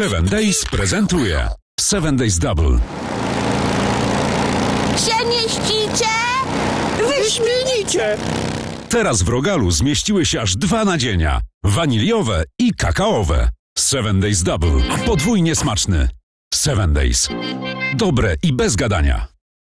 7 Days prezentuje 7 Days Double. Się mieścicie? Wyśmienicie! Teraz w Rogalu zmieściły się aż 2 nadzienia. Waniliowe i kakaowe. 7 Days Double. Podwójnie smaczny. 7 Days. Dobre i bez gadania.